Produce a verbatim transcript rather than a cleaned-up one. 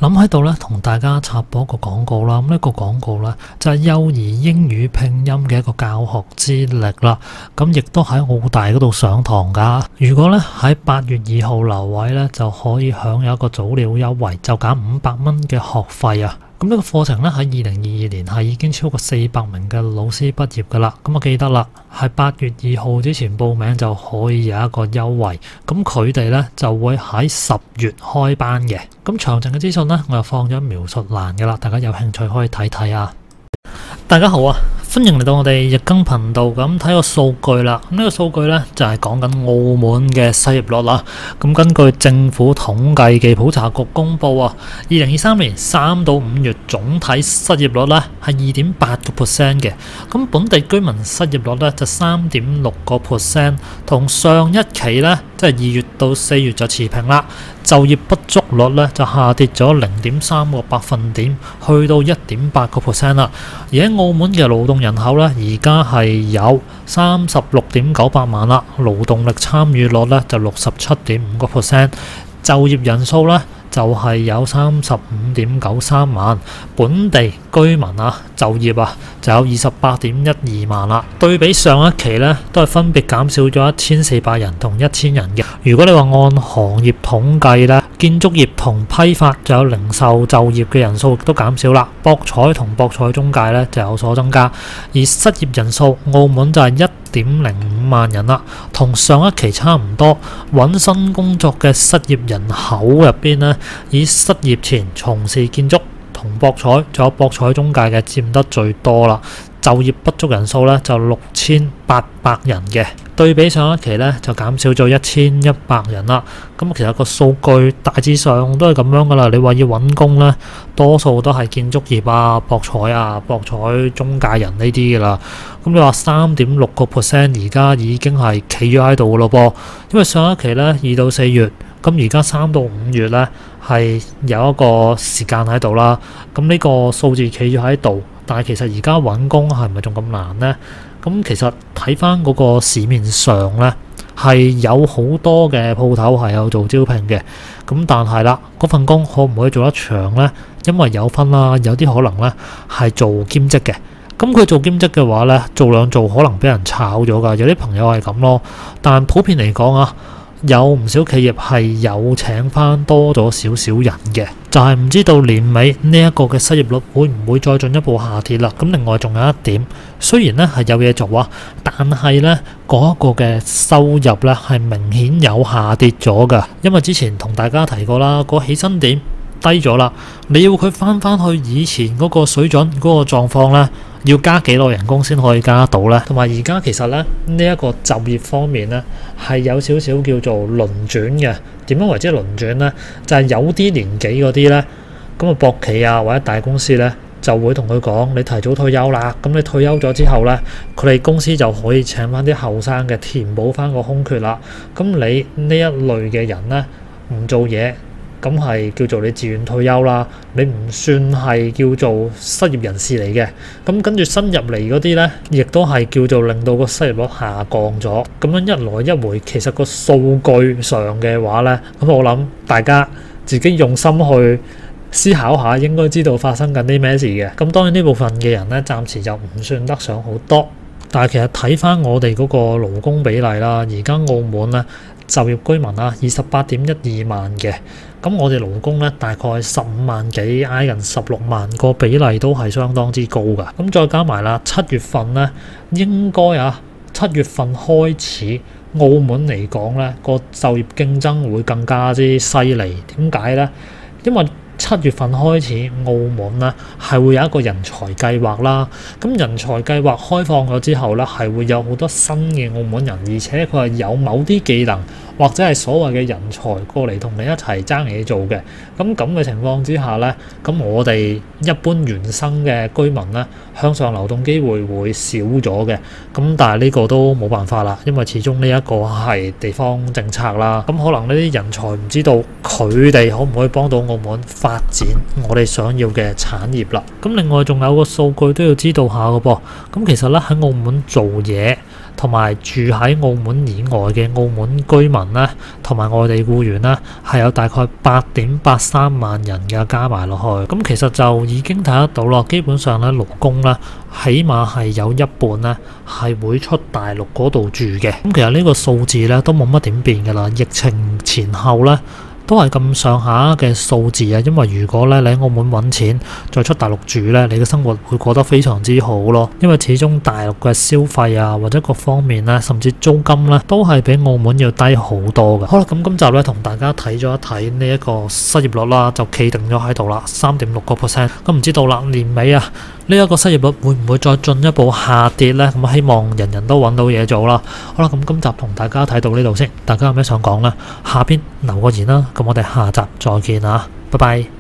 咁喺度咧，同大家插播一個廣告啦。咁、這、呢個廣告咧就係幼兒英語拼音嘅一個教學資歷啦。咁亦都喺澳大嗰度上堂噶。如果咧喺八月二號留位咧，就可以享有一個早鳥優惠，就減五百蚊嘅學費啊。咁呢個課程咧喺二零二二年係已經超過四百名嘅老師畢業噶啦。咁我記得啦，係八月二號之前報名就可以有一個優惠。咁佢哋咧就會喺十月開班嘅。咁詳盡嘅資訊咧，我又放咗描述欄嘅啦，大家有興趣可以睇睇啊。大家好啊，歡迎嚟到我哋日更頻道。咁睇個數據啦，咁、這、呢個數據咧就係講緊澳門嘅失業率啦。咁根據政府統計暨普查局公布啊，二零二三年三到五月總體失業率咧係二點八個 percent 嘅。咁本地居民失業率咧就三點六個 percent，同上一期咧即係二月到四月就持平啦。就業不足率咧就下跌咗零點三個百分點，去到一點八個 percent 啦。而喺澳門嘅勞動人口咧，而家係有三十六點九八萬啦，勞動力參與率咧就六十七點五個 percent， 就業人數咧就係有三十五點九三萬，本地居民啊就業啊就有二十八點一二萬啦。對比上一期咧，都係分別減少咗一千四百人同一千人嘅。如果你話按行業統計咧，建築業同批發仲有零售就業嘅人數亦都減少啦。博彩同博彩中介咧就有所增加，而失業人數澳門就係一點零五萬人啦，同上一期差唔多。揾新工作嘅失業人口入邊呢，以失業前從事建築同博彩仲有博彩中介嘅佔得最多啦。就業不足人數咧就六千八百人嘅，對比上一期咧就減少咗一千一百人啦。咁其實個數據大致上都係咁樣噶啦。你話要揾工咧，多數都係建築業啊、博彩啊、博彩中介人呢啲噶啦。咁你話三點六個 percent 而家已經係企咗喺度噶咯噃，因為上一期咧二到四月，咁而家三到五月咧係有一個時間喺度啦。咁呢個數字企咗喺度。但係其實而家揾工係咪仲咁難呢？咁其實睇翻嗰個市面上呢，係有好多嘅鋪頭係有做招聘嘅。咁但係啦，嗰份工可唔可以做得長呢？因為有分啦，有啲可能呢係做兼職嘅。咁佢做兼職嘅話呢，做兩做可能俾人炒咗㗎。有啲朋友係咁咯。但普遍嚟講啊，有唔少企業係有請翻多咗少少人嘅，就係唔知道年尾呢一個嘅失業率會唔會再進一步下跌啦。咁另外仲有一點，雖然呢係有嘢做啊，但係呢嗰一個嘅收入呢係明顯有下跌咗㗎。因為之前同大家提過啦，個起薪點低咗啦，你要佢翻翻去以前嗰個水準嗰個狀況呢，要加幾耐人工先可以加到呢？同埋而家其實咧呢一個就業方面呢，係有少少叫做輪轉嘅。點樣為之輪轉呢？就係有啲年紀嗰啲呢，咁啊博企啊或者大公司呢，就會同佢講你提早退休啦。咁你退休咗之後呢，佢哋公司就可以請翻啲後生嘅填補翻個空缺啦。咁你呢一類嘅人呢，唔做嘢，咁係叫做你自願退休啦，你唔算係叫做失業人士嚟嘅。咁跟住新入嚟嗰啲呢，亦都係叫做令到個失業率下降咗。咁樣一來一回，其實個數據上嘅話呢，咁我諗大家自己用心去思考下，應該知道發生緊啲咩事嘅。咁當然呢部分嘅人呢，暫時就唔算得上好多。但係其實睇翻我哋嗰個勞工比例啦，而家澳門呢，就業居民啊，二十八點一二萬嘅。咁我哋勞工咧大概十五萬幾，挨近十六萬，個比例都係相當之高㗎。咁再加埋啦，七月份咧應該啊，七月份開始澳門嚟講咧個就業競爭會更加之犀利。點解咧？因為七月份開始，澳門咧係會有一個人才計劃啦。咁人才計劃開放咗之後咧，係會有好多新嘅澳門人，而且佢係有某啲技能或者係所謂嘅人才過嚟同你一齊爭嘢做嘅。咁咁嘅情況之下咧，咁我哋一般原生嘅居民咧向上流動機會會少咗嘅。咁但係呢個都冇辦法啦，因為始終呢一個係地方政策啦。咁可能呢啲人才唔知道佢哋可唔可以幫到澳門發展我哋想要嘅產業啦。咁另外仲有個數據都要知道下嘅噃。咁其實咧喺澳門做嘢同埋住喺澳門以外嘅澳門居民咧，同埋外地僱員咧，係有大概八點八三萬人嘅加埋落去。咁其實就已經睇得到咯，基本上咧勞工咧，起碼係有一半咧係會出大陸嗰度住嘅。咁其實呢個數字咧都冇乜點變㗎啦，疫情前後咧，都係咁上下嘅數字啊，因為如果咧你喺澳門揾錢，再出大陸住咧，你嘅生活會過得非常之好咯。因為始終大陸嘅消費啊，或者各方面咧，甚至租金咧，都係比澳門要低好多嘅。好啦，咁今集咧同大家睇咗一睇呢一個失業率啦，就企定咗喺度啦，三點六個 percent。咁唔知道啦，年尾啊，呢一個失業率會唔會再進一步下跌呢？咁希望人人都揾到嘢做啦。好啦，咁今集同大家睇到呢度先，大家有咩想講呢？下邊留個言啦。咁我哋下集再見啊，拜拜。